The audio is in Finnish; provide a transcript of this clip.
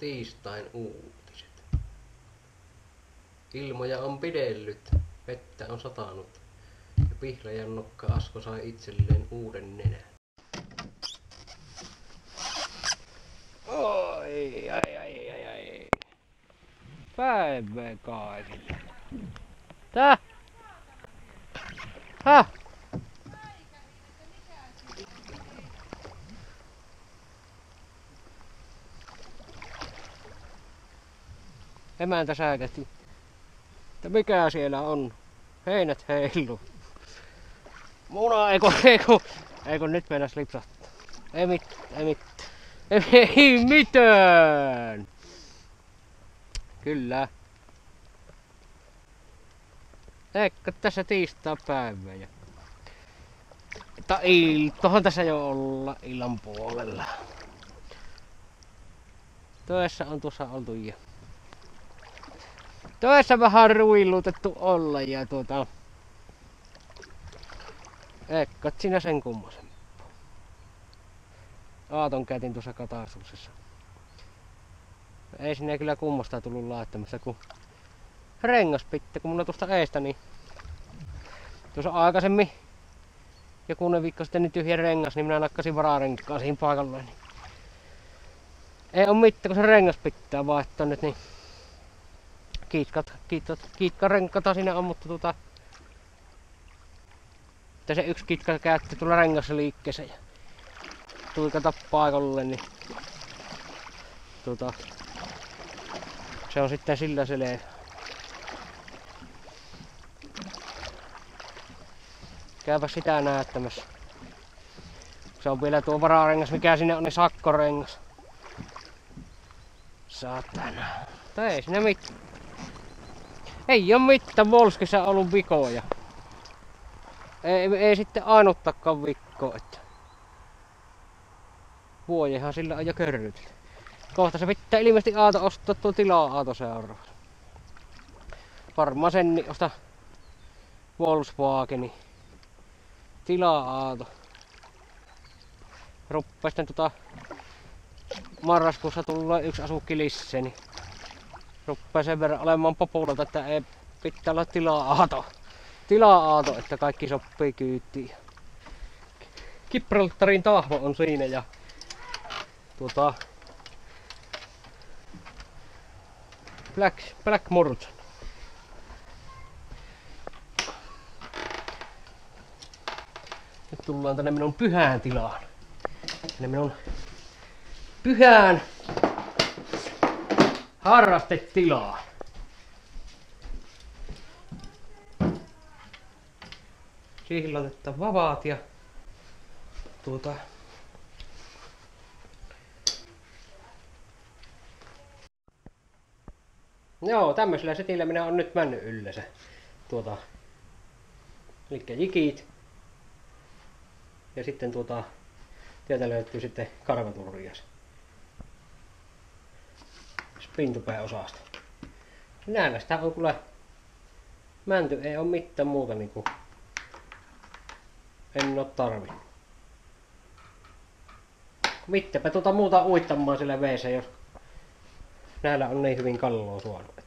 Tiistain uutiset. Ilmoja on pidellyt, vettä on satanut ja Pihlajan nokka Asko sai itselleen uuden nenän. Oi, ai. Päivää kaikille. Tää? Häh? Emäntä säikähti. Että mikä siellä on? Heinät heilu. Muna ei kun nyt mennäs lipsahtaa. Ei mitään. Kyllä. Eikö tässä tiistaa päivä ja... Tohon tässä jo olla illan puolella. Töissä on tuossa oltu ja... Töissä vähän ruilutettu olla ja Eikö sinä sen kummosen. Aaton käytin tuossa katarsuksessa. Ei sinne kyllä kummosta tullut laittamassa, kun rengaspitte, kun mulla tuosta eestä niin tuossa aikaisemmin jokunen viikko sitten niin tyhjä rengas, niin minä nakkasin vararenkaan siihen paikalleen. Niin ei oo mitään, kun se rengas pitää vaihtaa nyt, niin kiitkarenkata sinne on, mutta että se yksi kitka käytti tuolla rengassa liikkeessä ja tuikata paikalle, niin se on sitten sillä selvä. Käypä sitä näyttämässä. Se on vielä tuo vararengas, mikä sinne on, niin sakkorengas. Saatana. Mutta ei siinä mitään. Ei oo mitään Volskissa ollut vikoja. Ei sitten ainuttakaan vikkoa, että vuojehan sillä on jo körrytelty. Kohta se pitää ilmeisesti Aato ostaa tuo tilaa Aato seuraavaksi. Varmaan sen osta Volkswageni. Tilaa Aato. Ruppaa sitten marraskuussa tulee yksi asukki lisää, niin ruppaa sen verran olemaan populata, että ei pitää olla tilaa Aato. Tilaa Aato, että kaikki sopii kyytiin. Gibraltarin tahvo on siinä ja Black Morton. Nyt tullaan tänne minun pyhään tilaan. Tänne minun pyhään harrastetilaan. Siihen laitetaan vapaat ja joo, tämmöisellä setillä minä on nyt mennyt yleensä. Elikkä jikit. Ja sitten sieltä löytyy sitten karvaturrias. Sprintupään osasta. Näillä sitä on kyllä mänty, ei oo mitään muuta niinku. En oo tarvinnut. Mittäpä muuta uittamaan sillä veessä, jos näillä on niin hyvin kalloa suonut.